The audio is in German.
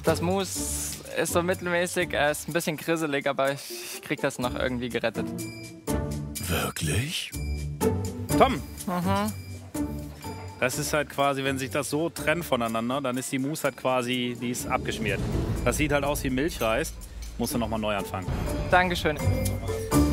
Das Mousse ist so mittelmäßig, ist ein bisschen krisselig, aber ich krieg das noch irgendwie gerettet. Wirklich? Tom! Das ist halt quasi, wenn sich das so trennt voneinander, dann ist die Mousse halt quasi, die ist abgeschmiert. Das sieht halt aus wie Milchreis. Musst du nochmal neu anfangen. Dankeschön.